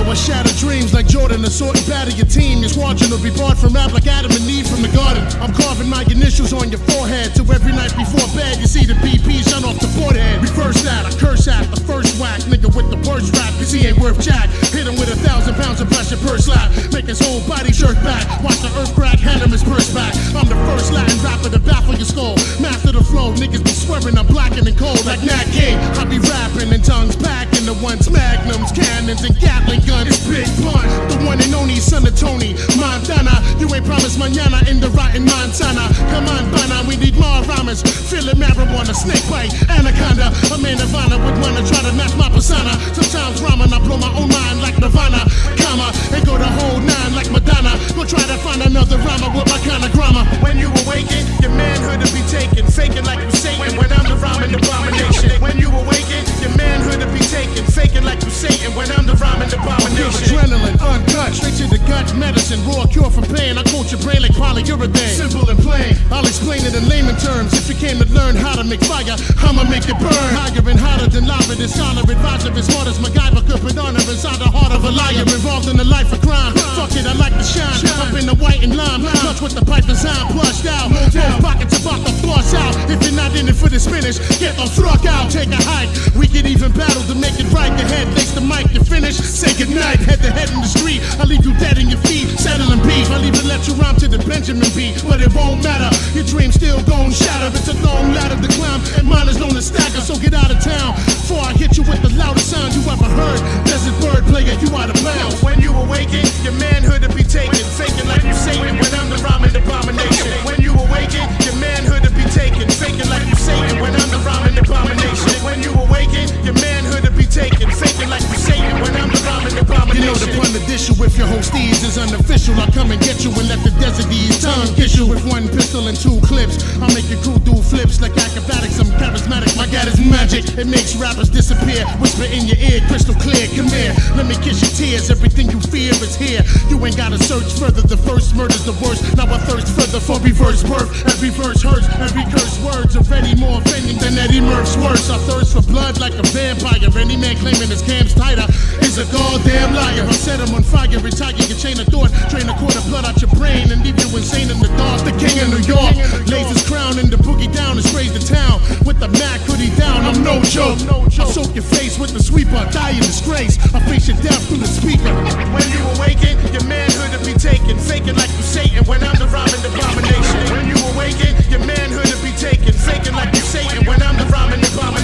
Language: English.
I shatter dreams like Jordan, assault and batter your team. Your squadron will be barred from rap like Adam and Eve from the garden. I'm carving my initials on your forehead, so every night before bed you see the BP shut off the forehead. Reverse that, I curse at the first whack nigga with the worst rap, cause he ain't worth jack. Hit him with 1,000 pounds of pressure per slap, make his whole body jerk back. Watch the earth crack, hand him his purse back. I'm the first Latin rapper to baffle your skull. Master the flow, niggas be swearing I'm blacking and cold like Nat King. I be rapping and tongues packing the ones, magnums, cannons, and Gatling guns. It's Big Pun, the one and only son of Tony Montana. You ain't promised mañana in the rotten Montana. Come on, Bana, we need more rhymes. Feeling marijuana, snake bite, anaconda. A man of honor would wanna try to match my persona. Sometimes rhyming, I blow my own mind like Nirvana, comma, and go the whole nine like Madonna. Go try to find another rhymer with my kind of grammar. When you awaken, your manhood will be taken, faking like you Satan. When I'm the rhyming abomination. When you awaken, your manhood will be taken, faking like you Satan. When I'm the rhyming abomination. Adrenaline, uncut, straight to the gut, medicine, raw cure for pain. I coat your brain like polyurethane, simple and plain. I'll explain it in layman terms. If you came to learn how to make fire, I'ma make it burn. Higher and hotter than lava, this scholar advisor as smart as MacGyver could put honor inside the heart of a liar. Involved in a life of crime. Fuck it, I like to shine. Up in the white and lime, touch with the pipe design, plushed out. Both pockets about to flush out. If you're not in it for the spinach, get the fuck out. Take a hike. We can even battle to make it right. The head lace the mic, you finish. Say goodnight. Head to head in the street. I leave you dead in your feet, settling beef. I'll even let you rhyme to the Benjamin beat, but it won't matter. Your dream's still gon' shatter. It's a long ladder to climb, and mine is known as stagger. So get out of town before I hit you with the loudest sound you ever heard. Desert bird player, you out of bounds. When you awaken, your manhood will be taken, faking like you Satan. When I'm the rhyming abomination. When you awaken, your manhood will be taken, faking like you Satan. When I'm the rhyming abomination. When you awaken, your manhood will be taken, faking like you Satan. When I'm the rhyming abomination. You know the pun addition with your host ease is unofficial. I'll come and get you and let the desert ease tongue kiss you with one pistol and 2 clips. I'll make your crew do flips like acrobatics. I'm charismatic, my God is magic. It makes rappers disappear. Whisper in your ear, crystal clear. Come here, let me kiss your tears. Everything you fear is here. You ain't gotta search further. The first murder's the worst. Now I thirst further for reverse birth. Every verse hurts, every curse word's already more offending than Eddie Murph's worse. I thirst for blood like a vampire. Any man claiming his cam's tighter is a goddamn liar. I set him on fire, retire your chain of thought, drain a quart of blood out your brain and leave you insane in the dark. The king of New York lays his crown in the boogie down and sprays the town with the Mac hoodie down. I'm no joke. I'll soak your face with the sweeper, die in disgrace. I face your death through the speaker. When you awaken, your manhood will be taken, faking like you Satan. When I'm the rhyming abomination. When you awaken, your manhood will be taken, faking like you Satan. When I'm the rhyming abomination.